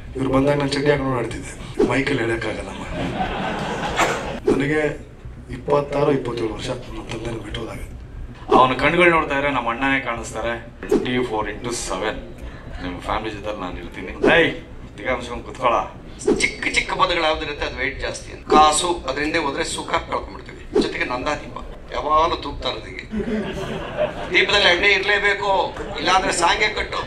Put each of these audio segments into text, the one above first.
ಇವ್ರು ಬಂದಾಗ ನಾನು ಚಡ್ಡಿ ಹಾಕೊಂಡು ಆಡ್ತಿದ್ದೆ, ಮೈಕಲ್ಲಿ ಹೇಳೋಕ್ಕಾಗಲ್ಲಮ್ಮ. ನನಗೆ 26-27 ವರ್ಷ ನಮ್ಮ ತಂದೆನ ಬಿಟ್ಟೋದಾಗ. ಅವನ ಕಣ್ಗಳು ನೋಡ್ತಾ ಇದ್ರೆ ನಮ್ಮ ಅಣ್ಣನೇ ಕಾಣಿಸ್ತಾರೆ. 24/7 ನಿಮ್ಮ ಫ್ಯಾಮಿಲಿ ಜೊತೆ ನಾನು ಇರ್ತೀನಿ. ದಿಗಾಂಶಕೊಂಡು ಕುತ್ಕೊಳ್ಳ. ಚಿಕ್ಕ ಚಿಕ್ಕ ಪದಗಳಾಗೋದಿರುತ್ತೆ, ಅದು ವೆಯ್ಟ್ ಜಾಸ್ತಿ. ಕಾಸು ಅದರಿಂದ ಹೋದ್ರೆ ಸುಖ ಕಳ್ಕೊಂಡ್ಬಿಡ್ತೀವಿ. ಜೊತೆಗೆ ನಂದಾ ದೀಪ ಯಾವಾಗಲೂ ತೂಗ್ತಾ ಇರೋದಿಗೆ. ದೀಪದಲ್ಲಿ ಎಣ್ಣೆ ಇರಲೇಬೇಕು, ಇಲ್ಲಾಂದ್ರೆ ಸಾಂಗೆ ಕಟ್ಟು.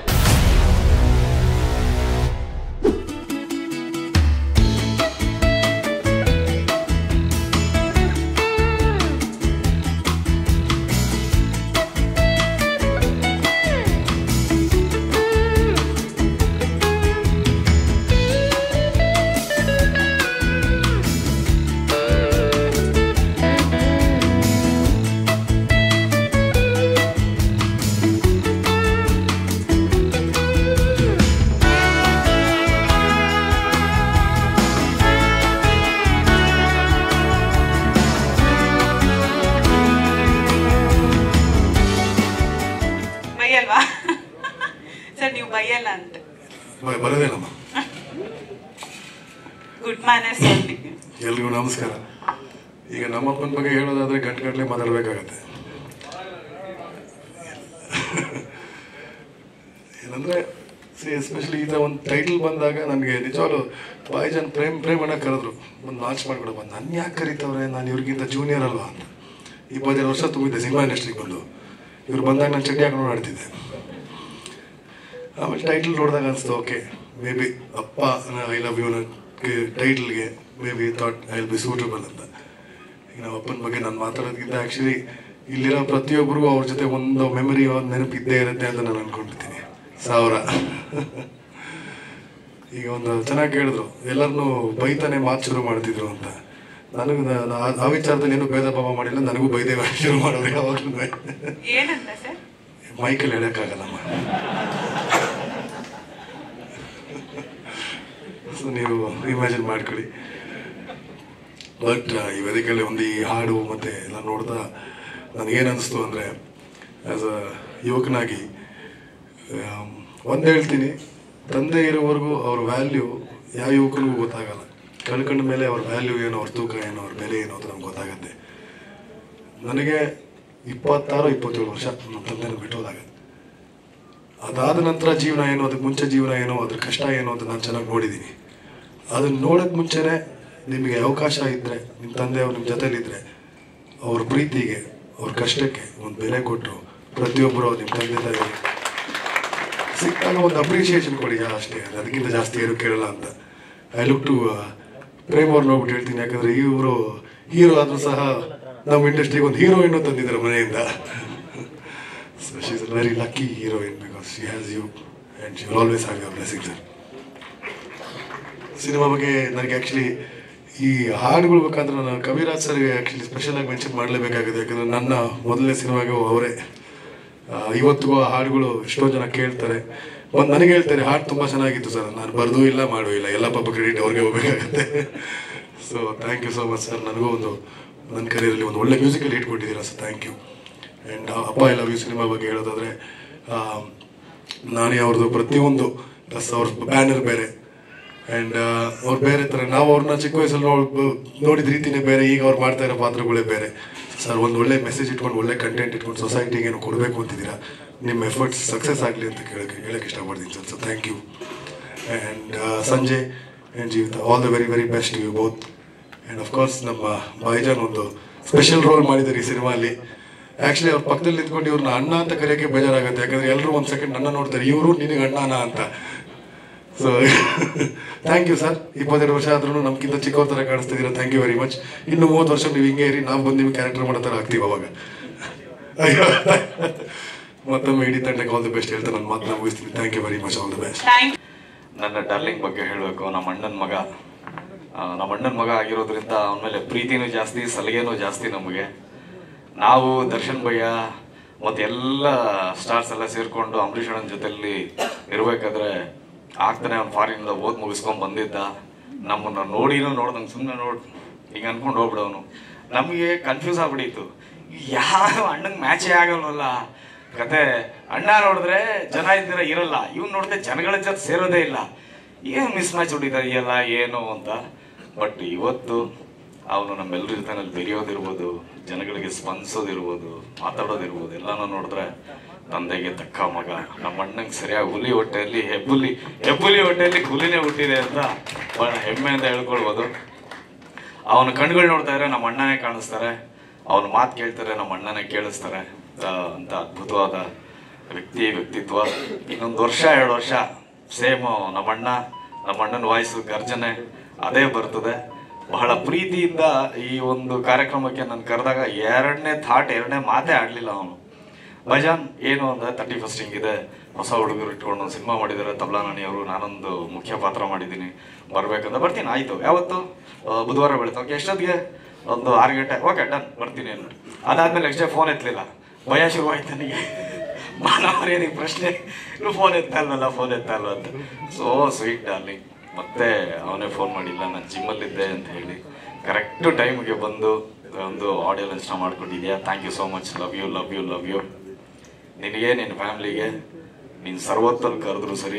ಸರ್ ನೀವು ಬೈಯಲ್ಲ ಅಂತ ಬರೋದೇನಮ್ಮ. Good manners. ಎಲ್ರಿಗೂ ನಮಸ್ಕಾರ. ಈಗ ನಮ್ಮಪ್ಪನ ಬಗ್ಗೆ ಹೇಳೋದಾದ್ರೆ ಗಂಟೆ ಮಾತಾಡಬೇಕಾಗತ್ತೆ. ಏನಂದ್ರೆ ಎಸ್ಪೆಷಲಿ ಈಗ ಒಂದು ಟೈಟಲ್ ಬಂದಾಗ ನನಗೆ ನಿಜವಾಗ್ಲೂ ಬಾಯ್ಜನ್ ಪ್ರೇಮಣ್ಣ ಕರೆದ್ರು, ಒಂದು ಲಾಂಚ್ ಮಾಡ್ಕೊಡೋ ಬಂದು. ನನ್ನ ಯಾಕೆ ಕರೀತವ್ರೆ, ನಾನು ಇವ್ರಿಗಿಂತ ಜೂನಿಯರ್ ಅಲ್ವಾ ಅಂತ. 22 ವರ್ಷ ತುಂಬಿದ್ದೆ ಸಿನಿಮಾ ಇಂಡಸ್ಟ್ರಿಗೆ ಬಂದು. ಇವ್ರು ಬಂದಾಗ ನಾನು ಚಡ್ಡಿ ಹಾಕೊಂಡು ಆಡ್ತಿದ್ದೆ. ಆಮೇಲೆ ಟೈಟಲ್ ನೋಡಿದಾಗ ಅನಿಸ್ತು, okay maybe Appa I love you ಟೈಟಲ್ಗೆ maybe thought I will be suitable ಅಂತ. ಈಗ ನಮ್ಮ ಅಪ್ಪನ ಬಗ್ಗೆ ನಾನು ಮಾತಾಡೋದಕ್ಕಿಂತ ಆ್ಯಕ್ಚುಲಿ ಇಲ್ಲಿರೋ ಪ್ರತಿಯೊಬ್ಬರಿಗೂ ಅವ್ರ ಜೊತೆ ಒಂದು ಮೆಮರಿ, ಒಂದು ನೆನಪು ಇದ್ದೇ ಇರುತ್ತೆ ಅಂತ ನಾನು ಅಂದ್ಕೊಂಡಿರ್ತೀನಿ. 1000 ಈಗ ಒಂದು ಚೆನ್ನಾಗಿ ಕೇಳಿದ್ರು, ಎಲ್ಲರನ್ನೂ ಬೈತಾನೆ ಮಾತು ಶುರು ಮಾಡ್ತಿದ್ರು ಅಂತ. ನನಗೂ ಆ ವಿಚಾರದಲ್ಲಿ ಏನೂ ಭೇದ ಭಾವ ಮಾಡಿಲ್ಲ, ನನಗೂ ಬೈದೇ ಶುರು ಮಾಡೋರು ಯಾವಾಗಲೂ. ಮೈಕಲ್ಲಿ ಹೇಳೋಕ್ಕಾಗಲ್ಲಮ್ಮ. ಸೊ ನೀವು ಇಮ್ಯಾಜಿನ್ ಮಾಡ್ಕೊಳ್ಳಿ. ಬಟ್ ಈ ವೇದಿಕೆಯಲ್ಲಿ ಒಂದು ಈ ಹಾಡು ಮತ್ತು ಎಲ್ಲ ನೋಡ್ತಾ ನನಗೇನು ಅನ್ನಿಸ್ತು ಅಂದರೆ, ಆ್ಯಸ್ ಅ ಯುವಕನಾಗಿ ಒಂದು ಹೇಳ್ತೀನಿ, ತಂದೆ ಇರೋವರೆಗೂ ಅವ್ರ ವ್ಯಾಲ್ಯೂ ಯಾವ ಯುವಕನಿಗೂ ಗೊತ್ತಾಗಲ್ಲ. ಕಳ್ಕೊಂಡ ಮೇಲೆ ಅವ್ರ ವ್ಯಾಲ್ಯೂ ಏನು, ಅವ್ರ ತೂಕ ಏನು, ಅವ್ರ ಬೆಲೆ ಏನು ಅಂತ ನಮ್ಗೆ ಗೊತ್ತಾಗತ್ತೆ. ನನಗೆ 26-27 ವರ್ಷ ನಮ್ಮ ತಂದೆನ ಬಿಟ್ಟೋದಾಗ. ಅದಾದ ನಂತರ ಜೀವನ ಏನು, ಅದಕ್ಕೆ ಮುಂಚೆ ಜೀವನ ಏನು, ಅದ್ರ ಕಷ್ಟ ಏನು ಅಂತ ನಾನು ಚೆನ್ನಾಗಿ ನೋಡಿದ್ದೀನಿ. ಅದನ್ನು ನೋಡೋಕ್ಕೆ ಮುಂಚೆನೇ ನಿಮಗೆ ಅವಕಾಶ ಇದ್ದರೆ, ನಿಮ್ಮ ತಂದೆಯವ್ರು ನಿಮ್ಮ ಜೊತೆಲಿದ್ದರೆ, ಅವ್ರ ಪ್ರೀತಿಗೆ, ಅವ್ರ ಕಷ್ಟಕ್ಕೆ ಒಂದು ಬೆಲೆ ಕೊಟ್ಟರು. ಪ್ರತಿಯೊಬ್ಬರು ನಿಮ್ಮ ತಂದೆ ತಾಯಿ ಸಿಕ್ಕಾಗ ಒಂದು ಅಪ್ರಿಷಿಯೇಷನ್ ಕೊಡಿ ಅಷ್ಟೇ, ಅದಕ್ಕಿಂತ ಜಾಸ್ತಿ ಏನು ಕೇಳಲ್ಲ ಅಂತ. ಐ ಲುಕ್ ಟು ಪ್ರೇಮ್ ಅವ್ರು ನೋಡ್ಬಿಟ್ಟು ಹೇಳ್ತೀನಿ, ಯಾಕಂದರೆ ಇವರು ಹೀರೋ ಆದರೂ ಸಹ ನಮ್ಮ ಇಂಡಸ್ಟ್ರಿಗೆ ಒಂದು ಹೀರೋಯಿನ್ ತಂದಿದ್ದಾರೆ ಮನೆಯಿಂದ. So she is a very lucky heroine because she has you and she will always have your blessings. Cinema ಬಗ್ಗೆ ನನಗೆ ಆ್ಯಕ್ಚುಲಿ ಈ ಹಾಡುಗಳು ಬೇಕಂದ್ರೆ ನಾನು ಕವಿರಾಜ್ ಸರ್ಗೆ ಆ್ಯಕ್ಚುಲಿ ಸ್ಪೆಷಲಾಗಿ ಮೆನ್ಷನ್ ಮಾಡಲೇಬೇಕಾಗಿದೆ. ಯಾಕಂದರೆ ನನ್ನ ಮೊದಲನೇ ಸಿನಿಮಾಗೆ ಅವರೇ. ಇವತ್ತಿಗೂ ಆ ಹಾಡುಗಳು ಎಷ್ಟೋ ಜನ ಕೇಳ್ತಾರೆ, ಒಂದು ನನಗೆ ಹೇಳ್ತಾರೆ ಹಾಡು ತುಂಬ ಚೆನ್ನಾಗಿತ್ತು ಸರ್, ನಾನು ಬರೆದೂ ಇಲ್ಲ ಮಾಡೂ ಇಲ್ಲ, ಎಲ್ಲ ಪಾಪ ಕ್ರೆಡಿಟ್ ಅವ್ರಿಗೆ ಹೋಗಬೇಕಾಗತ್ತೆ. So thank you so much sir. ನನಗೂ ಒಂದು ನನ್ನ ಕರಿಯರಲ್ಲಿ ಒಂದು ಒಳ್ಳೆ ಮ್ಯೂಸಿಕಲ್ಲಿ ಇಟ್ಕೊಟ್ಟಿದ್ದೀರಾ sir, thank you. And Appa I love you cinema ಬಗ್ಗೆ ಹೇಳೋದಾದರೆ, ನಾನೇ ಅವ್ರದ್ದು ಪ್ರತಿಯೊಂದು ಪ್ಲಸ್ ಅವ್ರ ಬ್ಯಾನರ್ ಬೇರೆ ಆ್ಯಂಡ್ ಅವ್ರು ಬೇರೆ ಥರ. ನಾವು ಅವ್ರನ್ನ ಚಿಕ್ಕ ವಯಸ್ಸಲ್ಲಿ ನೋಡಿದ ರೀತಿಯೇ ಬೇರೆ, ಈಗ ಅವ್ರು ಮಾಡ್ತಾ ಇರೋ ಪಾತ್ರಗಳೇ ಬೇರೆ. ಸರ್ ಒಂದು ಒಳ್ಳೆ ಮೆಸೇಜ್ ಇಟ್ಕೊಂಡು, ಒಳ್ಳೆ ಕಂಟೆಂಟ್ ಇಟ್ಕೊಂಡು ಸೊಸೈಟಿಗೆ ಏನು ಕೊಡಬೇಕು ಅಂತಿದ್ದೀರಾ, ನಿಮ್ಮ ಎಫರ್ಟ್ಸ್ ಸಕ್ಸಸ್ ಆಗಲಿ ಅಂತ ಹೇಳಕ್ಕೆ ಇಷ್ಟಪಡ್ತೀನಿ sir. So thank you. And Sanjay and Jeevitha, all the very very best you both. And of course ನಮ್ಮ ಬಾಯ್ಜಾನ್ ಒಂದು ಸ್ಪೆಷಲ್ ರೋಲ್ ಮಾಡಿದ್ದಾರೆ ಈ ಸಿನಿಮಾಲಿ. ಆ್ಯಕ್ಚುಲಿ ಅವ್ರ ಪಕ್ಕದಲ್ಲಿ ನಿಂತ್ಕೊಂಡು ಇವ್ರನ್ನ ಅಣ್ಣ ಅಂತ ಕರೆಯೋಕ್ಕೆ ಬೇಜಾರಾಗುತ್ತೆ, ಯಾಕಂದರೆ ಎಲ್ಲರೂ ಒಂದು ಸೆಕೆಂಡ್ ನನ್ನ ನೋಡ್ತಾರೆ, ಇವರು ನಿನಗೆ ಅಣ್ಣನ ಅಂತ. So thank you sir. 22 ವರ್ಷ ಆದ್ರೂ ನಮ್ಗಿಂತ ಚಿಕ್ಕವ್ರ ಥರ ಕಾಣಿಸ್ತಿದ್ದೀರಾ, ಥ್ಯಾಂಕ್ ಯು ವೆರಿ ಮಚ್. ಇನ್ನು 30 ವರ್ಷ ನೀವು ಹಿಂಗೆ ಇರಿ, ನಾವು ಬಂದು ನಿಮ್ಗೆ ಕ್ಯಾರೆಕ್ಟರ್ ಮಾಡೋ ಥರ ಆಗ್ತೀವಿ ಅವಾಗ. ಅಯ್ಯೋ, ಮತ್ತೊಮ್ಮೆ ಇಡೀ ತಂಡಕ್ಕೆ ಆಲ್ ದಿ ಬೆಸ್ಟ್ ಹೇಳ್ತಾ ನನ್ನ ಮಾತನ್ನ ಮುಗಿಸ್ತೀನಿ. Thank you very much, all the best. ನನ್ನ ಡಾರ್ಲಿಂಗ್ ಬಗ್ಗೆ ಹೇಳಬೇಕು. ನಮ್ಮ ಅಣ್ಣನ ಮಗ ಆಗಿರೋದ್ರಿಂದ ಅವನ ಮೇಲೆ ಪ್ರೀತಿನೂ ಜಾಸ್ತಿ, ಸಲಿಗೆನೂ ಜಾಸ್ತಿ ನಮಗೆ. ನಾವು ದರ್ಶನ್ ಭಯ್ಯ ಮತ್ತು ಎಲ್ಲ ಸ್ಟಾರ್ಸ್ ಎಲ್ಲ ಸೇರಿಕೊಂಡು ಅಂಬರೀಷ್ ಅಣ್ಣನ ಜೊತೆಯಲ್ಲಿ ಇರಬೇಕಾದ್ರೆ ಆಗ್ತಾನೆ ಅವ್ನು ಫಾರಿನಿಂದ ಓದ್ ಮುಗಿಸ್ಕೊಂಡು ಬಂದಿದ್ದ. ನಮ್ಮನ್ನು ನೋಡ್ದಂಗೆ ಸುಮ್ಮನೆ ಹಿಂಗೆ ಅನ್ಕೊಂಡು ಹೋಗ್ಬಿಡವನು. ನಮಗೆ ಕನ್ಫ್ಯೂಸ್ ಆಗ್ಬಿಟ್ಟಿತ್ತು, ಯಾವ ಅಣ್ಣಂಗೆ ಮ್ಯಾಚೇ ಆಗಲ್ವಲ್ಲ ಕತೆ. ಅಣ್ಣ ನೋಡಿದ್ರೆ ಜನ ಇದ್ದೀರ ಇರಲ್ಲ, ಇವ್ನು ನೋಡಿದ್ರೆ ಜನಗಳ ಜೊತೆ ಸೇರೋದೇ ಇಲ್ಲ. ಏನು ಮಿಸ್ ಮ್ಯಾಚ್ ಹೊಡಿತಾರಿಯಲ್ಲ ಏನು ಅಂತ. ಬಟ್ ಇವತ್ತು ಅವನು ನಮ್ಮೆಲ್ಲರ ಜೊತೆನಲ್ಲಿ ಬೆರೆಯೋದಿರ್ಬೋದು, ಜನಗಳಿಗೆ ಸ್ಪಂದಿಸೋದಿರ್ಬೋದು, ಮಾತಾಡೋದಿರ್ಬೋದು, ಎಲ್ಲನೂ ನೋಡಿದ್ರೆ ತಂದೆಗೆ ತಕ್ಕ ಮಗ. ನಮ್ಮ ಅಣ್ಣಂಗೆ ಸರಿಯಾಗಿ ಹುಲಿ ಹೊಟ್ಟೆಯಲ್ಲಿ ಹೆಬ್ಬುಲಿ ಹೊಟ್ಟೆಯಲ್ಲಿ ಹುಲಿನೇ ಹುಟ್ಟಿದೆ ಅಂತ ಬಹಳ ಹೆಮ್ಮೆಯಿಂದ ಹೇಳ್ಕೊಳ್ಬೋದು. ಅವನ ಕಣ್ಗಳು ನೋಡ್ತಾ ಇದ್ರೆ ನಮ್ಮ ಅಣ್ಣನೇ ಕಾಣಿಸ್ತಾರೆ, ಅವನ ಮಾತು ಕೇಳ್ತಾರೆ ನಮ್ಮ ಅಣ್ಣನೇ ಕೇಳಿಸ್ತಾರೆ ಅಂತ ಅದ್ಭುತವಾದ ವ್ಯಕ್ತಿತ್ವ. ಇನ್ನೊಂದು ವರ್ಷ 2 ವರ್ಷ ಸೇಮ್ ನಮ್ಮ ಅಣ್ಣನ ವಾಯ್ಸು ಗರ್ಜನೆ ಅದೇ ಬರ್ತದೆ. ಬಹಳ ಪ್ರೀತಿಯಿಂದ ಈ ಒಂದು ಕಾರ್ಯಕ್ರಮಕ್ಕೆ ನಾನು ಕರೆದಾಗ ಎರಡನೇ ಮಾತೇ ಆಡಲಿಲ್ಲ ಅವನು. ಭಜನ್ ಏನು ಅಂದ್ರೆ 31st ಹಿಂಗಿದೆ, ಹೊಸ ಹುಡುಗರು ಇಟ್ಕೊಂಡು ಒಂದು ಸಿನಿಮಾ ಮಾಡಿದ್ದಾರೆ ತಬ್ಲಾ ನಾಣಿಯವರು, ನಾನೊಂದು ಮುಖ್ಯ ಪಾತ್ರ ಮಾಡಿದ್ದೀನಿ, ಬರ್ಬೇಕಂತ. ಬರ್ತೀನಿ, ಆಯ್ತು. ಯಾವತ್ತು? ಬುಧವಾರ ಬೆಳಗ್ಗೆ. ಓಕೆ, ಎಷ್ಟೊತ್ತಿಗೆ? ಒಂದು 6 ಗಂಟೆ. ಓಕೆ ಡನ್, ಬರ್ತೀನಿ ಅಂತ. ಅದಾದ್ಮೇಲೆ ನೆಕ್ಸ್ಟ್ ಡೇ ಫೋನ್ ಎತ್ತಲಿಲ್ಲ. ಭಯ ಶುರುವಾಯ್ತು ನನಗೆ, ಮಾನವರೇನಿಗೆ ಪ್ರಶ್ನೆ, ಫೋನ್ ಎತ್ತಾ ಇಲ್ವಲ್ಲ ಅಂತ. So sweet darling. ಮತ್ತೆ ಅವನೇ ಫೋನ್ ಮಾಡಿಲ್ಲ, ನಾನು ಜಿಮ್ಮಲ್ಲಿದ್ದೆ ಅಂತ ಹೇಳಿ ಕರೆಕ್ಟು ಟೈಮ್ಗೆ ಬಂದು ಒಂದು ಆಡಿಯೋ ಲಾಂಚ್ ಮಾಡ್ಕೊಂಡಿದ್ಯಾ. Thank you so much. Love you. ನಿನಗೆ, ನಿನ್ನ ಫ್ಯಾಮ್ಲಿಗೆ, ನೀನು ಸರ್ವತ್ತಲ್ಲಿ ಕರೆದ್ರು ಸರಿ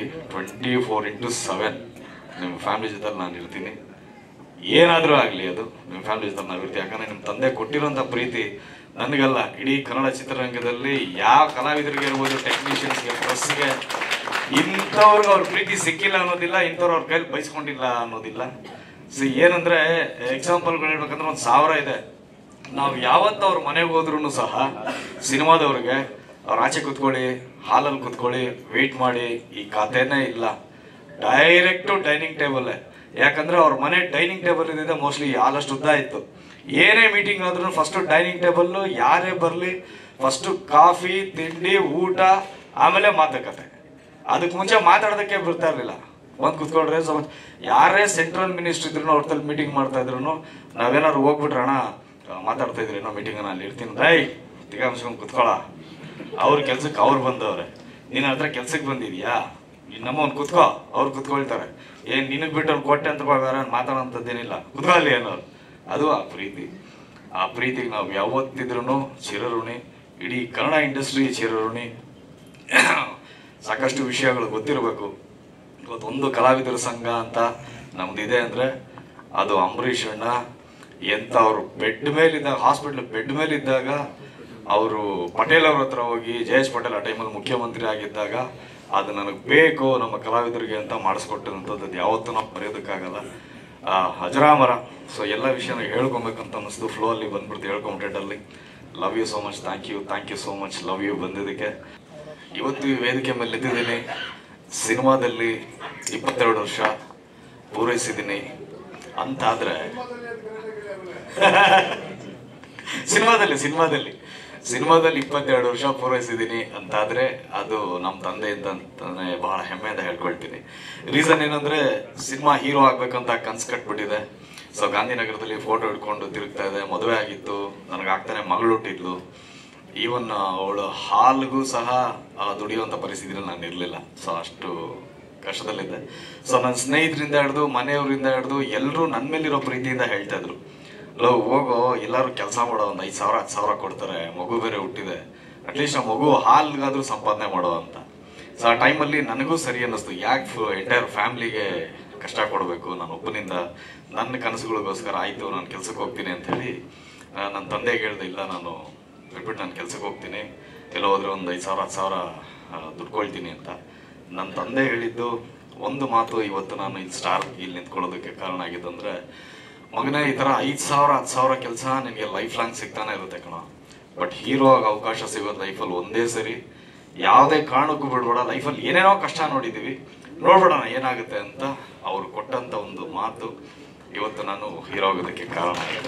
24/7 ನಿಮ್ಮ ಫ್ಯಾಮ್ಲಿ ಜೊತೆಲಿ ನಾನು ಇರ್ತೀನಿ. ಏನಾದರೂ ಆಗಲಿ ಅದು ನಿಮ್ಮ ಫ್ಯಾಮ್ಲಿ ಜೊತೆ ನಾವು ಇರ್ತೀವಿ. ಯಾಕಂದರೆ ನಿಮ್ಮ ತಂದೆ ಕೊಟ್ಟಿರೋಂಥ ಪ್ರೀತಿ ನನಗಲ್ಲ, ಇಡೀ ಕನ್ನಡ ಚಿತ್ರರಂಗದಲ್ಲಿ ಯಾವ ಕಲಾವಿದರಿಗೆ ಇರ್ಬೋದು, ಟೆಕ್ನಿಷಿಯನ್ಸ್ಗೆ, ಪ್ರೆಸ್ಗೆ, ಇಂಥವ್ರಿಗೆ ಅವ್ರ ಪ್ರೀತಿ ಸಿಕ್ಕಿಲ್ಲ ಅನ್ನೋದಿಲ್ಲ, ಇಂಥವ್ರು ಅವ್ರ ಕೈಲಿ ಬಯಸ್ಕೊಂಡಿಲ್ಲ ಅನ್ನೋದಿಲ್ಲ. ಏನಂದ್ರೆ ಎಕ್ಸಾಂಪಲ್ಗಳು ಹೇಳ್ಬೇಕಂದ್ರೆ 1000 ಇದೆ. ನಾವು ಯಾವತ್ತು ಅವ್ರ ಮನೆಗೆ ಹೋದ್ರೂ ಸಹ ಸಿನಿಮಾದವ್ರಿಗೆ ಅವ್ರ ಆಚೆ ಕೂತ್ಕೊಳ್ಳಿ, ಹಾಲಲ್ಲಿ ಕೂತ್ಕೊಳ್ಳಿ, ವೆಯ್ಟ್ ಮಾಡಿ, ಈ ಕಥೆನೇ ಇಲ್ಲ. ಡೈರೆಕ್ಟು ಡೈನಿಂಗ್ ಟೇಬಲ್ಲೇ. ಯಾಕಂದ್ರೆ ಅವ್ರ ಮನೆ ಡೈನಿಂಗ್ ಟೇಬಲ್ ಇದೆ, ಮೋಸ್ಟ್ಲಿ ಆಲಷ್ಟು ಉದ್ದ ಇತ್ತು. ಏನೇ ಮೀಟಿಂಗ್ ಆದ್ರೂ ಫಸ್ಟ್ ಡೈನಿಂಗ್ ಟೇಬಲ್ಲು, ಯಾರೇ ಬರಲಿ ಫಸ್ಟ್ ಕಾಫಿ, ತಿಂಡಿ, ಊಟ, ಆಮೇಲೆ ಮಾತುಕತೆ. ಅದಕ್ಕೆ ಮುಂಚೆ ಮಾತಾಡೋದಕ್ಕೆ ಬರ್ತಾ ಇರಲಿಲ್ಲ. ಬಂದು ಕುತ್ಕೊಳ್ರೆ ಯಾರೇ ಸೆಂಟ್ರಲ್ ಮಿನಿಸ್ಟರ್ ಇದ್ರು ಅವ್ರ ತಲೆ ಮೀಟಿಂಗ್ ಮಾಡ್ತಾ ಇದ್ರು, ನಾವೇನಾದ್ರು ಹೋಗ್ಬಿಟ್ರೆ ಅಣ್ಣ ಮಾತಾಡ್ತಾ ಇದ್ರಿ ಏನೋ ಮೀಟಿಂಗ್, ಅಲ್ಲಿ ಇರ್ತೀನಿ, ತಿಗಾಮಿಸ್ಕೊಂಡು ಕುತ್ಕೊಳ, ಅವ್ರ ಕೆಲ್ಸಕ್ಕೆ ಅವ್ರು ಬಂದವ್ರೆ, ನೀನು ಹತ್ರ ಕೆಲ್ಸಕ್ಕೆ ಬಂದಿದ್ಯಾ, ನಮ್ಮ ಒಂದು ಕುತ್ಕೋ, ಅವ್ರು ಕುತ್ಕೊಳ್ತಾರೆ. ಏನ್ ನಿನಗೆ ಬಿಟ್ಟು ಅವ್ನು ಕೊಟ್ಟೆ ಅಂತ ಮಾತಾಡೋಂಥದ್ದೇನಿಲ್ಲ, ಕುತ್ಕೊಳ್ಳಿ ಅನ್ನೋರು. ಅದು ಆ ಪ್ರೀತಿಗೆ ನಾವು ಯಾವತ್ತಿದ್ರೂ ಚಿರಋಣಿ. ಇಡೀ ಕನ್ನಡ ಇಂಡಸ್ಟ್ರಿ ಚಿರಋಣಿ. ಸಾಕಷ್ಟು ವಿಷಯಗಳು ಗೊತ್ತಿರಬೇಕು. ಇವತ್ತೊಂದು ಕಲಾವಿದರ ಸಂಘ ಅಂತ ನಮ್ದಿದೆ ಅಂದ್ರೆ ಅದು ಅಂಬರೀಷ್ ಅಣ್ಣ ಎಂತ ಅವರು ಬೆಡ್ ಮೇಲಿದ್ದಾಗ, ಹಾಸ್ಪಿಟ್ಲ್ ಬೆಡ್ ಮೇಲಿದ್ದಾಗ ಅವರು ಪಟೇಲ್ ಅವ್ರ ಹತ್ರ ಹೋಗಿ, ಜಯೇಶ್ ಪಟೇಲ್ ಆ ಟೈಮಲ್ಲಿ ಮುಖ್ಯಮಂತ್ರಿ ಆಗಿದ್ದಾಗ, ಅದು ನನಗೆ ಬೇಕು ನಮ್ಮ ಕಲಾವಿದರಿಗೆ ಅಂತ ಮಾಡಿಸ್ಕೊಟ್ಟಂಥದ್ದು ಅದು ಯಾವತ್ತೂ ನಾವು ಬರೆಯೋದಕ್ಕಾಗಲ್ಲ. ಅಜರಾಮರ. ಸೊ ಎಲ್ಲ ವಿಷಯನ ಹೇಳ್ಕೊಬೇಕಂತ ಅನ್ನಿಸ್ತು, ಫ್ಲೋ ಅಲ್ಲಿ ಬಂದ್ಬಿಡ್ತು ಹೇಳ್ಕೊಂಬಿಟ್ಟಲ್ಲಿ. Love you so much. Thank you so much. Love you ಬಂದಿದ್ದಕ್ಕೆ. ಇವತ್ತು ಈ ವೇದಿಕೆ ಮೇಲೆ ನಿಂತಿದ್ದೀನಿ. ಸಿನಿಮಾದಲ್ಲಿ 22 ವರ್ಷ ಪೂರೈಸಿದ್ದೀನಿ ಅಂತಾದ್ರೆ, ಸಿನಿಮಾದಲ್ಲಿ 22 ವರ್ಷ ಪೂರೈಸಿದ್ದೀನಿ ಅಂತಾದ್ರೆ ಅದು ನಮ್ಮ ತಂದೆ ಅಂತಾನೆ ಬಹಳ ಹೆಮ್ಮೆಯಿಂದ ಹೇಳ್ಕೊಳ್ತೀನಿ. ರೀಸನ್ ಏನಂದ್ರೆ ಸಿನಿಮಾ ಹೀರೋ ಆಗ್ಬೇಕಂತ ಕನ್ಸು ಕಟ್ಬಿಟ್ಟಿದೆ. ಸೊ ಗಾಂಧಿನಗರದಲ್ಲಿ ಫೋಟೋ ಹಿಡ್ಕೊಂಡು ತಿರುಗ್ತಾ ಇದೆ. ಮದುವೆ ಆಗಿತ್ತು, ನನಗಾಗ್ತಾನೆ ಮಗಳು ಹುಟ್ಟಿದ್ಲು. ಈವನ್ ಅವಳು ಹಾಲ್ಗೂ ಸಹ ದುಡಿಯುವಂಥ ಪರಿಸ್ಥಿತಿಯಲ್ಲಿ ನಾನು ಇರಲಿಲ್ಲ. ಸೊ ಅಷ್ಟು ಕಷ್ಟದಲ್ಲಿದ್ದೆ. ಸೊ ನನ್ನ ಸ್ನೇಹಿತರಿಂದ ಹಿಡಿದು, ಮನೆಯವರಿಂದ ಹಿಡಿದು ಎಲ್ಲರೂ ನನ್ನ ಮೇಲಿರೋ ಪ್ರೀತಿಯಿಂದ ಹೇಳ್ತಾ ಇದ್ರು, ಹೋಗೋ ಎಲ್ಲರೂ ಕೆಲಸ ಮಾಡೋ, ಒಂದು 5,000 10,000 ಕೊಡ್ತಾರೆ, ಮಗು ಬೇರೆ ಹುಟ್ಟಿದೆ, ಅಟ್ಲೀಸ್ಟ್ ಆ ಮಗು ಹಾಲ್ಗಾದ್ರೂ ಸಂಪಾದನೆ ಮಾಡೋ ಅಂತ. ಸೊ ಆ ಟೈಮಲ್ಲಿ ನನಗೂ ಸರಿ ಅನ್ನಿಸ್ತು, ಯಾಕೆ ಎಂಟೈರ್ ಫ್ಯಾಮ್ಲಿಗೆ ಕಷ್ಟ ಕೊಡಬೇಕು, ನಾನು ಒಬ್ಬನಿಂದ ನನ್ನ ಕನಸುಗಳಿಗೋಸ್ಕರ. ಆಯಿತು, ನಾನು ಕೆಲ್ಸಕ್ಕೆ ಹೋಗ್ತೀನಿ ಅಂತ ಹೇಳಿ ನನ್ನ ತಂದೆಗೆ ಹೇಳ್ದೆ, ಇಲ್ಲ ನಾನು ಬಿಟ್ಬಿಟ್ಟು ನಾನು ಕೆಲ್ಸಕ್ಕೆ ಹೋಗ್ತೀನಿ, ಎಲ್ಲೋ ಹೋದ್ರೆ ಒಂದು 5,000 10,000 ದುಡ್ಕೊಳ್ತೀನಿ ಅಂತ. ನನ್ನ ತಂದೆ ಹೇಳಿದ್ದು ಒಂದು ಮಾತು ಇವತ್ತು ನಾನು ಇಲ್ಲಿ ಸ್ಟಾರ್ ಇಲ್ಲಿ ನಿಂತ್ಕೊಳ್ಳೋದಕ್ಕೆ ಕಾರಣ ಆಗಿದ್ದಂದ್ರೆ, ಮಗನೇ ಈ ಥರ 5,000 10,000 ಕೆಲಸ ನಿನಗೆ ಲೈಫ್ ಲಾಂಗ್ ಸಿಗ್ತಾನೆ ಇರುತ್ತೆ ಕಣ, ಬಟ್ ಹೀರೋ ಆಗಿ ಅವಕಾಶ ಸಿಗೋದು ಲೈಫಲ್ಲಿ ಒಂದೇ ಸರಿ, ಯಾವುದೇ ಕಾರಣಕ್ಕೂ ಬಿಡ್ಬೇಡ. ಲೈಫಲ್ಲಿ ಏನೇನೋ ಕಷ್ಟ ನೋಡಿದ್ದೀವಿ, ನೋಡ್ಬೇಡಣ ಏನಾಗುತ್ತೆ ಅಂತ ಅವ್ರು ಕೊಟ್ಟಂಥ ಒಂದು ಮಾತು ಇವತ್ತು ನಾನು ಹೀರೋ ಆಗೋದಕ್ಕೆ ಕಾರಣ ಆಗಿದೆ.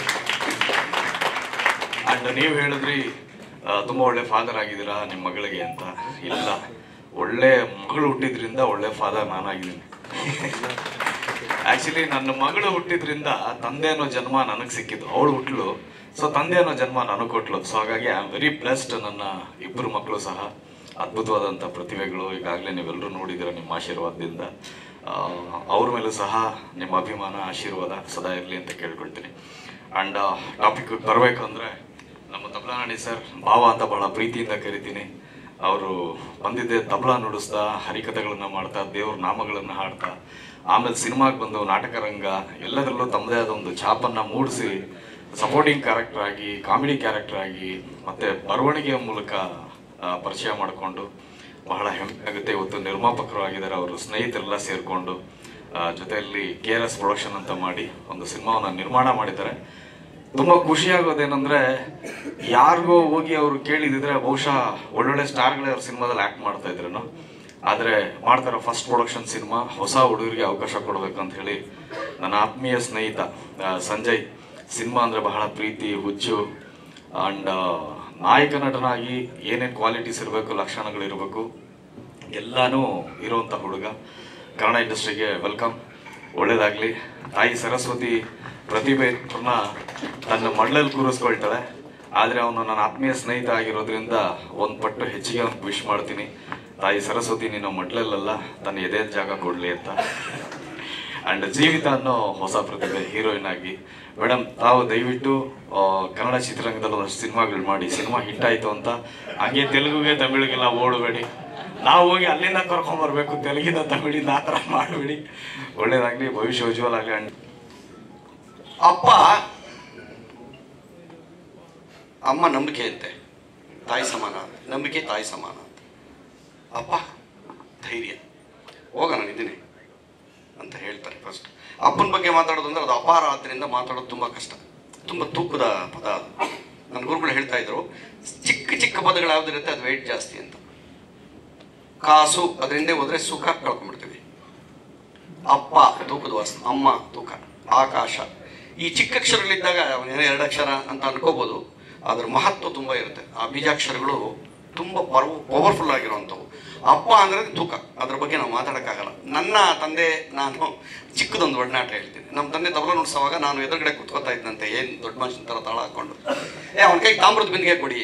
ಆ್ಯಂಡ್ ನೀವು ಹೇಳಿದ್ರಿ ತುಂಬ ಒಳ್ಳೆ ಫಾದರ್ ಆಗಿದ್ದೀರಾ ನಿಮ್ಮ ಮಗಳಿಗೆ ಅಂತ. ಇಲ್ಲ, ಒಳ್ಳೆ ಮಗಳು ಹುಟ್ಟಿದ್ರಿಂದ ಒಳ್ಳೆ ಫಾದರ್ ನಾನಾಗಿದ್ದೀನಿ. ಆ್ಯಕ್ಚುಲಿ ನನ್ನ ಮಗಳು ಹುಟ್ಟಿದ್ರಿಂದ ತಂದೆ ಅನ್ನೋ ಜನ್ಮ ನನಗೆ ಸಿಕ್ಕಿದ್ದು, ಅವಳು ಹುಟ್ಟಲು. ಸೊ ತಂದೆ ಅನ್ನೋ ಜನ್ಮ ನನಗೆ ಕೊಟ್ಲು. ಸೊ ಹಾಗಾಗಿ ಐ ಆಮ್ ವೆರಿ ಬ್ಲೆಸ್ಡ್. ನನ್ನ 2 ಮಕ್ಕಳು ಸಹ ಅದ್ಭುತವಾದಂಥ ಪ್ರತಿಭೆಗಳು. ಈಗಾಗಲೇ ನೀವೆಲ್ಲರೂ ನೋಡಿದ್ದೀರ ನಿಮ್ಮ ಆಶೀರ್ವಾದದಿಂದ. ಅವ್ರ ಮೇಲೂ ಸಹ ನಿಮ್ಮ ಅಭಿಮಾನ, ಆಶೀರ್ವಾದ ಸದಾ ಇರಲಿ ಅಂತ ಕೇಳ್ಕೊಳ್ತೀನಿ. ಆ್ಯಂಡ್ ಟಾಪಿಕ್ ಬರಬೇಕಂದ್ರೆ, ನಮ್ಮ ತಬ್ಲಾ ನಾಣಿ ಸರ್ ಭಾವ ಅಂತ ಬಹಳ ಪ್ರೀತಿಯಿಂದ ಕರಿತೀನಿ. ಅವರು ಬಂದಿದ್ದೆ ತಬ್ಲಾ ನುಡಿಸ್ತಾ, ಹರಿಕಥೆಗಳನ್ನು ಮಾಡ್ತಾ, ದೇವ್ರ ನಾಮಗಳನ್ನು ಹಾಡ್ತಾ, ಆಮೇಲೆ ಸಿನಿಮಾಗೆ ಬಂದು ನಾಟಕ ರಂಗ ಎಲ್ಲದರಲ್ಲೂ ತಮ್ಮದೇ ಆದ ಒಂದು ಛಾಪನ್ನು ಮೂಡಿಸಿ ಸಪೋರ್ಟಿಂಗ್ ಕ್ಯಾರೆಕ್ಟರ್ ಆಗಿ, ಕಾಮಿಡಿ ಕ್ಯಾರೆಕ್ಟರ್ ಆಗಿ, ಮತ್ತು ಬರವಣಿಗೆಯ ಮೂಲಕ ಪರಿಚಯ ಮಾಡಿಕೊಂಡು ಬಹಳ ಹೆಮ್ಮೆ ಆಗುತ್ತೆ. ಇವತ್ತು ನಿರ್ಮಾಪಕರು ಆಗಿದ್ದಾರೆ, ಅವರು ಸ್ನೇಹಿತರೆಲ್ಲ ಸೇರಿಕೊಂಡು ಜೊತೆಯಲ್ಲಿ KRS ಪ್ರೊಡಕ್ಷನ್ ಅಂತ ಮಾಡಿ ಒಂದು ಸಿನಿಮಾವನ್ನು ನಿರ್ಮಾಣ ಮಾಡಿದ್ದಾರೆ. ತುಂಬ ಖುಷಿಯಾಗೋದೇನೆಂದರೆ, ಯಾರಿಗೋ ಹೋಗಿ ಅವರು ಕೇಳಿದಿದ್ರೆ ಬಹುಶಃ ಒಳ್ಳೊಳ್ಳೆ ಸ್ಟಾರ್ಗಳೇ ಅವ್ರ ಸಿನಿಮಾದಲ್ಲಿ ಆ್ಯಕ್ಟ್ ಮಾಡ್ತಾ ಇದ್ರೇನೋ, ಆದರೆ ಮಾಡ್ತಾರೋ ಫಸ್ಟ್ ಪ್ರೊಡಕ್ಷನ್ ಸಿನಿಮಾ, ಹೊಸ ಹುಡುಗರಿಗೆ ಅವಕಾಶ ಕೊಡಬೇಕು ಅಂತ ಹೇಳಿ ನನ್ನ ಆತ್ಮೀಯ ಸ್ನೇಹಿತ ಸಂಜಯ್, ಸಿನಿಮಾ ಅಂದರೆ ಬಹಳ ಪ್ರೀತಿ, ಹುಚ್ಚು, ಆ್ಯಂಡ್ ನಾಯಕ ನಟನಾಗಿ ಏನೇನು ಕ್ವಾಲಿಟೀಸ್ ಇರಬೇಕು, ಲಕ್ಷಣಗಳಿರಬೇಕು ಎಲ್ಲನೂ ಇರುವಂಥ ಹುಡುಗ. ಕನ್ನಡ ಇಂಡಸ್ಟ್ರಿಗೆ ವೆಲ್ಕಮ್, ಒಳ್ಳೇದಾಗಲಿ. ತಾಯಿ ಸರಸ್ವತಿ ಪ್ರತಿಭೆಯನ್ನ ತನ್ನ ಮಡ್ಲಲ್ಲಿ ಕೂರಿಸ್ಕೊಳ್ತಾಳೆ, ಆದರೆ ಅವನು ನನ್ನ ಆತ್ಮೀಯ ಸ್ನೇಹಿತ ಆಗಿರೋದ್ರಿಂದ ಒಂದು ಪಟ್ಟು ಹೆಚ್ಚಿಗೆ ಅವ್ನಿಗೆ ವಿಶ್ ಮಾಡ್ತೀನಿ. ತಾಯಿ ಸರಸ್ವತಿ ನಿನ್ನ ಮಡ್ಲಲ್ಲ, ತನ್ನ ಎದೆ ಜಾಗ ಕೊಡಲಿ ಅಂತ. ಆ್ಯಂಡ್ ಜೀವಿತ ಅನ್ನೋ ಹೊಸ ಪ್ರತಿಭೆ ಹೀರೋಯಿನ್ ಆಗಿ. ಮೇಡಮ್, ತಾವು ದಯವಿಟ್ಟು ಕನ್ನಡ ಚಿತ್ರರಂಗದಲ್ಲಿ ಒಂದಷ್ಟು ಸಿನಿಮಾಗಳು ಮಾಡಿ, ಸಿನಿಮಾ ಹಿಟ್ ಆಯಿತು ಅಂತ ಹಾಗೆ ತೆಲುಗುಗೆ ತಮಿಳಿಗೆಲ್ಲ ಓಡಬೇಡಿ, ನಾವು ಹೋಗಿ ಅಲ್ಲಿಂದ ಕರ್ಕೊಂಬರ್ಬೇಕು, ತೆಲುಗಿಂದ ತಮಿಳಿಂದ ಆ ಥರ ಮಾಡಬೇಡಿ. ಒಳ್ಳೇದಾಗಲಿ, ಭವಿಷ್ಯ ಉಜ್ವಲ ಆಗಲಿ. ಅಂಡ್ ಅಪ್ಪ ಅಮ್ಮ ನಂಬಿಕೆ ಅಂತೆ, ತಾಯಿ ಸಮಾನ, ನಂಬಿಕೆ ತಾಯಿ ಸಮಾನ ಅಂತ. ಅಪ್ಪ ಧೈರ್ಯ, ಹೋಗ ನಾನು ಇದ್ದೀನಿ ಅಂತ ಹೇಳ್ತಾರೆ. ಫಸ್ಟ್ ಅಪ್ಪನ ಬಗ್ಗೆ ಮಾತಾಡೋದು ಅಂದರೆ ಅದು ಅಪಾರ, ಆದ್ದರಿಂದ ಮಾತಾಡೋದು ತುಂಬ ಕಷ್ಟ, ತುಂಬ ತೂಕದ ಪದ ಅದು. ನನ್ನ ಗುರುಗಳು ಹೇಳ್ತಾ ಇದ್ರು, ಚಿಕ್ಕ ಚಿಕ್ಕ ಪದಗಳು ಯಾವುದಿರುತ್ತೆ ಅದು ವೆಯ್ಟ್ ಜಾಸ್ತಿ ಅಂತ. ಕಾಸು ಅದ್ರ ಹಿಂದೆ ಹೋದ್ರೆ ಸುಖ ಕಳ್ಕೊಂಡ್ಬಿಡ್ತೀವಿ. ಅಪ್ಪ ತೂಕದ ವಾಸನೆ, ಅಮ್ಮ ತೂಕ, ಆಕಾಶ. ಈ ಚಿಕ್ಕ ಅಕ್ಷರಗಳಿದ್ದಾಗ 2 ಅಕ್ಷರ ಅಂತ ಅನ್ಕೋಬೋದು, ಅದ್ರ ಮಹತ್ವ ತುಂಬ ಇರುತ್ತೆ. ಆ ಬೀಜಾಕ್ಷರಗಳು ತುಂಬ ಪವರ್ಫುಲ್ ಆಗಿರುವಂಥವು. ಅಪ್ಪ ಅಂದರೆ ತೂಕ, ಅದ್ರ ಬಗ್ಗೆ ನಾವು ಮಾತಾಡೋಕ್ಕಾಗಲ್ಲ. ನನ್ನ ತಂದೆ, ನಾನು ಚಿಕ್ಕದೊಂದು ಒಡನಾಟ ಹೇಳ್ತೀನಿ. ನಮ್ಮ ತಂದೆ ತಬಲ ನುಡಿಸುವಾಗ ನಾನು ಎದುರುಗಡೆ ಕೂತ್ಕೋತಾ ಇದ್ದಂತೆ, ಏನು ದೊಡ್ಡ ಮನುಷ್ಯನ ಥರ ತಾಳ ಹಾಕ್ಕೊಂಡು, ಅವನ ಕೈ ತಾಮ್ರದ ಬಿಂದಿಗೆ ಕೊಡಿ,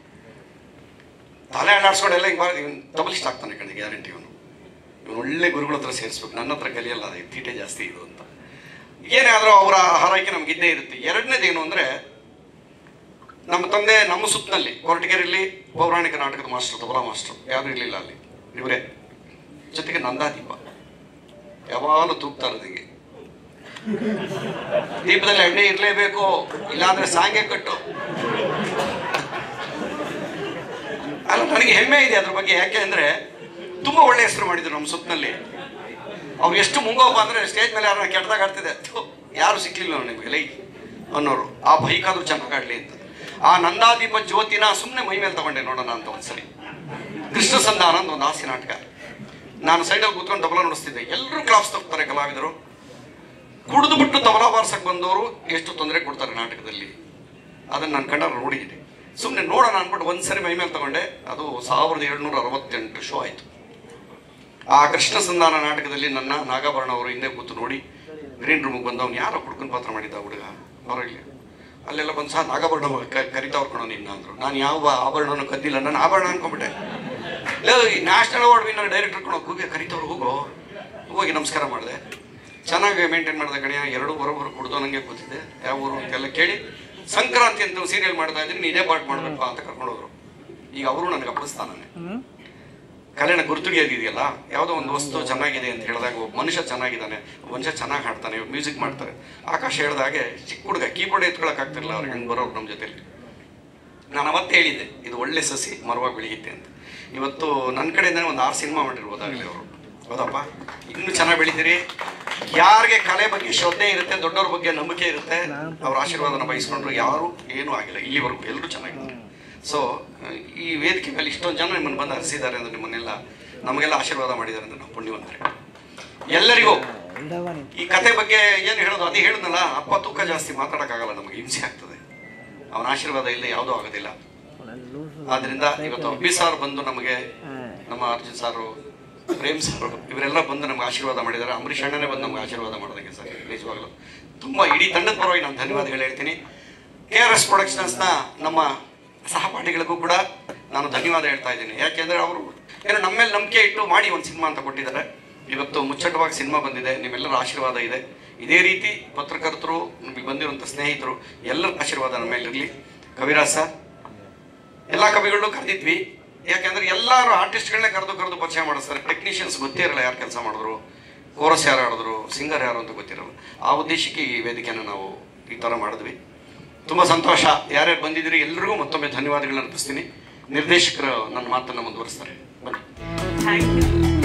ತಲೆ ಅಲ್ಲಾಡ್ಸ್ಕೊಂಡೆಲ್ಲ ಹಿಂಗೆ ಬಾರಿ, ಇವನು ತಬಲಿಸ್ಟ್ ಆಗ್ತಾನೆ ಕಣೆ, ಗ್ಯಾರಂಟಿ. ಇವನು ಒಳ್ಳೆ ಗುರುಗಳ ಹತ್ರ ಸೇರಿಸ್ಬೇಕು, ನನ್ನ ಹತ್ರ ಕಲಿಯಲ್ಲ, ಅದು ತೀಟೆ ಜಾಸ್ತಿ ಇದು ಅಂತ. ಏನೇ ಆದರೂ ಅವರ ಹಾರೈಕೆ ನಮಗಿದ್ದೇ ಇರುತ್ತೆ. ಎರಡನೇದೇನು ಅಂದರೆ, ನಮ್ಮ ತಂದೆ ನಮ್ಮ ಸುತ್ತನಲ್ಲಿ ಕೊರಟಗೆರೆಯಲ್ಲಿ ಪೌರಾಣಿಕ ನಾಟಕದ ಮಾಸ್ಟರ್, ತಬಲಾ ಮಾಸ್ಟರ್ ಯಾರು ಇರಲಿಲ್ಲ ಅಲ್ಲಿ, ಇವರೇ. ಜೊತೆಗೆ ನಂದಾದೀಪ ಯಾವಾಗಲೂ ತೂಗ್ತಾ ಇರೋದಿಗೆ, ದೀಪದಲ್ಲಿ ಎಣ್ಣೆ ಇರಲೇಬೇಕು, ಇಲ್ಲಾಂದ್ರೆ ಸಾಂಗೆ ಕಟ್ಟು. ಅಲ್ಲ, ನನಗೆ ಹೆಮ್ಮೆ ಇದೆ ಅದ್ರ ಬಗ್ಗೆ. ಯಾಕೆ ಅಂದರೆ ತುಂಬ ಒಳ್ಳೆ ಹೆಸರು ಮಾಡಿದ್ರು ನಮ್ಮ ಸುತ್ತನಲ್ಲಿ. ಅವ್ರು ಎಷ್ಟು ಮುಂಗೋಪ ಅಂದರೆ, ಸ್ಟೇಜ್ ಮೇಲೆ ಯಾರನ್ನ ಕೆಟ್ಟದಾಗ ಆಡ್ತಿದೆ, ಯಾರು ಸಿಕ್ಲಿಲ್ಲ ನನಗೆ ಲೈ ಅನ್ನೋರು, ಆ ಬೈಕಾದ್ರೂ ಚೆನ್ನಾಗಿ ಆಡಲಿ ಅಂತ. ಆ ನಂದಾದೀಪ ಜ್ಯೋತಿನ ಸುಮ್ಮನೆ ಮೈ ಮೇಲೆ ತಗೊಂಡೆ ನೋಡೋಣ ಅಂತ ಒಂದ್ಸರಿ. ಕೃಷ್ಣ ಸಂಧಾನ ಅಂತ ಒಂದು ಹಾಸ್ಯ ನಾಟಕ. ನಾನು ಸೈಡಲ್ಲಿ ಕೂತ್ಕೊಂಡು ತಬಲಾ ನುಡಿಸ್ತಿದ್ದೆ. ಎಲ್ಲರೂ ಕ್ಲಾಸ್ ತಗೋತಾರೆ ಕಲಾವಿದರು. ಕುಡಿದು ಬಿಟ್ಟು ತಬಲಾ ಬಾರ್ಸಕ್ಕೆ ಬಂದವರು ಎಷ್ಟು ತೊಂದರೆ ಕೊಡ್ತಾರೆ ನಾಟಕದಲ್ಲಿ, ಅದನ್ನು ನಾನು ಕಂಡಾಗ ನೋಡಿದ್ದೀನಿ. ಸುಮ್ಮನೆ ನೋಡೋಣ ಅಂದ್ಬಿಟ್ಟು ಒಂದ್ಸರಿ ಮೈ ಮೇಲೆ ತಗೊಂಡೆ. ಅದು 1768 ಶೋ ಆಯಿತು. ಆ ಕೃಷ್ಣ ಸಂಧಾನ ನಾಟಕದಲ್ಲಿ ನನ್ನ ನಾಗಾಭರಣ ಅವರು ಹಿಂದೆ ಕೂತು ನೋಡಿ, ಗ್ರೀನ್ ರೂಮಿಗೆ ಬಂದು, ಅವ್ನು ಯಾರೋ ಕುಡ್ಕೊಂಡು ಪಾತ್ರ ಮಾಡಿದ್ದ ಹುಡುಗ ಹೊರಗೆ. ಅಲ್ಲೆಲ್ಲ ಬಂದು, ಸಹ ನಾಗಾಭರಣ ಕರಿತಾ ಹೊರ್ಕೊಳೋ ನಿನ್ನ ಅಂದರು. ನಾನು ಯಾವ ಆಭರಣನೂ ಕದ್ದಿಲ್ಲ, ನಾನು ಆಭರಣ ಅನ್ಕೊಂಡ್ಬಿಟ್ಟೆ. ನ್ಯಾಷನಲ್ ಅವಾರ್ಡ್ ವಿನ್ನರ್ ಡೈರೆಕ್ಟರ್ ಕೂಗಿ ಕರಿತವ್ರು, ಹೋಗಿ ನಮಸ್ಕಾರ ಮಾಡಿದೆ. ಚೆನ್ನಾಗಿ ಮೇಂಟೈನ್ ಮಾಡಿದೆ ಕಣಿಯ. 2 ಬರೋಬ್ಬರು ಕುಡ್ದು ನನಗೆ ಕೂತಿದ್ದೆ. ಯಾವ ಊರು ಅಂತೆಲ್ಲ ಕೇಳಿ, ಸಂಕ್ರಾಂತಿ ಅಂತ ಸೀರಿಯಲ್ ಮಾಡ್ತಾ ಇದ್ದೀನಿ, ನೀನೇ ಪಾಠ ಮಾಡ್ಬೇಕು ಅಂತ ಕರ್ಕೊಂಡೋದ್ರು. ಈಗ ಅವರು ನನಗೆ ಅಪ್ಪಳಿಸ್ತಾನೆ. ಕಲೆನ ಗುರುತುಗಿಯೋದಿದೆಯಲ್ಲ, ಯಾವುದೋ ಒಂದು ವಸ್ತು ಚೆನ್ನಾಗಿದೆ ಅಂತ ಹೇಳಿದಾಗ, ಒಬ್ಬ ಮನುಷ್ಯ ಚೆನ್ನಾಗಿದ್ದಾನೆ, ಒಬ್ಬ ಮನುಷ್ಯ ಚೆನ್ನಾಗಿ ಹಾಡ್ತಾನೆ, ಮ್ಯೂಸಿಕ್ ಮಾಡ್ತಾರೆ. ಆಕಾಶ ಹೇಳಿದಾಗೆ ಚಿಕ್ಕ ಹುಡುಗ ಕೀಬೋರ್ಡ್ ಎತ್ಕೊಳಕ್ಕಾಗ್ತಿರಲಿಲ್ಲ ಅವ್ರಿಗೆ, ಹಂಗೆ ಬರೋರು ನಮ್ಮ ಜೊತೆಲಿ. ನಾನು ಅವತ್ತೇ ಹೇಳಿದ್ದೆ, ಇದು ಒಳ್ಳೆ ಸಸಿ ಮರವಾಗಿ ಬೆಳೆಯುತ್ತೆ ಅಂತ. ಇವತ್ತು ನನ್ನ ಕಡೆಯಿಂದನೇ ಒಂದು 6 ಸಿನಿಮಾ ಮಾಡಿರ್ಬೋದಾಗಲಿ ಅವರು. ಹೌದಪ್ಪ, ಇನ್ನೂ ಚೆನ್ನಾಗಿ ಬೆಳೀತೀರಿ. ಯಾರಿಗೆ ಕಲೆ ಬಗ್ಗೆ ಶ್ರದ್ಧೆ ಇರುತ್ತೆ, ದೊಡ್ಡವ್ರ ಬಗ್ಗೆ ನಂಬಿಕೆ ಇರುತ್ತೆ, ಅವ್ರ ಆಶೀರ್ವಾದನ ಬಯಸ್ಕೊಂಡ್ರು ಯಾರು ಏನೂ ಆಗಿಲ್ಲ ಇಲ್ಲಿವರೆಗೂ, ಎಲ್ಲರೂ ಚೆನ್ನಾಗಿದ್ದಾರೆ. ಸೊ ಈ ವೇದಿಕೆ ಮೇಲೆ ಇಷ್ಟೊಂದು ಜನ ನಿಮ್ಮನ್ನು ಬಂದು ಹರಿಸಿದ್ದಾರೆ ಅಂದರೆ, ನಿಮ್ಮನ್ನೆಲ್ಲ ನಮಗೆಲ್ಲ ಆಶೀರ್ವಾದ ಮಾಡಿದ್ದಾರೆ ಅಂದರೆ ನಾವು ಪುಣ್ಯವಂತರೆ. ಎಲ್ಲರಿಗೂ ಈ ಕತೆ ಬಗ್ಗೆ ಏನು ಹೇಳೋದು, ಅದೇ ಹೇಳಿದ್ನಲ್ಲ, ಅಪ್ಪ ತೂಕ ಜಾಸ್ತಿ, ಮಾತಾಡೋಕ್ಕಾಗಲ್ಲ, ನಮಗೆ ಹಿಂಸೆ ಆಗ್ತದೆ. ಅವನ ಆಶೀರ್ವಾದ ಇಲ್ಲದೆ ಯಾವುದೂ ಆಗೋದಿಲ್ಲ. ಆದ್ದರಿಂದ ಇವತ್ತು ಅಬ್ಬಿ ಸಾರ್ ಬಂದು ನಮಗೆ, ನಮ್ಮ ಅರ್ಜುನ್ ಸಾರು, ಪ್ರೇಮ್ ಸಾರು, ಇವರೆಲ್ಲ ಬಂದು ನಮ್ಗೆ ಆಶೀರ್ವಾದ ಮಾಡಿದ್ದಾರೆ. ಅಂಬರೀಷ್ ಅಣ್ಣನೇ ಬಂದು ನಮ್ಗೆ ಆಶೀರ್ವಾದ ಮಾಡೋದಕ್ಕೆ ಸರ್ ನಿಜವಾಗ್ಲೂ ತುಂಬ ಇಡೀ ತಂಡದ ಪರವಾಗಿ ನಾನು ಧನ್ಯವಾದಗಳು ಹೇಳ್ತೀನಿ. KRS ಪ್ರೊಡಕ್ಷನ್ಸ್ನ ನಮ್ಮ ಸಹಪಾಠಿಗಳಿಗೂ ಕೂಡ ನಾನು ಧನ್ಯವಾದ ಹೇಳ್ತಾ ಇದ್ದೀನಿ. ಯಾಕೆಂದರೆ ಅವರು ಏನೋ ನಮ್ಮ ಮೇಲೆ ನಂಬಿಕೆ ಇಟ್ಟು ಮಾಡಿ ಒಂದು ಸಿನಿಮಾ ಅಂತ ಕೊಟ್ಟಿದ್ದಾರೆ. ಇವತ್ತು ಮುಚ್ಚಟವಾಗಿ ಸಿನಿಮಾ ಬಂದಿದೆ, ನಿಮ್ಮೆಲ್ಲರ ಆಶೀರ್ವಾದ ಇದೆ. ಇದೇ ರೀತಿ ಪತ್ರಕರ್ತರು, ನಿಮಗೆ ಬಂದಿರುವಂಥ ಸ್ನೇಹಿತರು ಎಲ್ಲರ ಆಶೀರ್ವಾದ ನಮ್ಮ ಮೇಲೆ ಇರಲಿ. ಕವಿರಾಜ್ ಸರ್, ಎಲ್ಲ ಕವಿಗಳನ್ನೂ ಕರೆದಿದ್ವಿ. ಯಾಕೆಂದರೆ ಎಲ್ಲರೂ ಆರ್ಟಿಸ್ಟ್ಗಳನ್ನೇ ಕರೆದು ಪರಿಚಯ ಮಾಡಿಸ್ತಾರೆ. ಟೆಕ್ನಿಷಿಯನ್ಸ್ ಗೊತ್ತೇ ಇರಲ್ಲ ಯಾರು ಕೆಲಸ ಮಾಡಿದ್ರು. ಕೋರಸ್ ಯಾರು ಆಡಿದ್ರು, ಸಿಂಗರ್ ಯಾರು ಅಂತ ಗೊತ್ತಿರಲ್ಲ. ಆ ಉದ್ದೇಶಕ್ಕೆ ಈ ವೇದಿಕೆಯನ್ನು ನಾವು ಈ ಥರ ಮಾಡಿದ್ವಿ. ತುಂಬ ಸಂತೋಷ. ಯಾರ್ಯಾರು ಬಂದಿದ್ದೀರಿ ಎಲ್ರಿಗೂ ಮತ್ತೊಮ್ಮೆ ಧನ್ಯವಾದಗಳನ್ನ ಅರ್ಪಿಸ್ತೀನಿ. ನಿರ್ದೇಶಕರು ನನ್ನ ಮಾತನ್ನು ಮುಂದುವರಿಸ್ತಾರೆ. ಬನ್ನಿ. Thank you.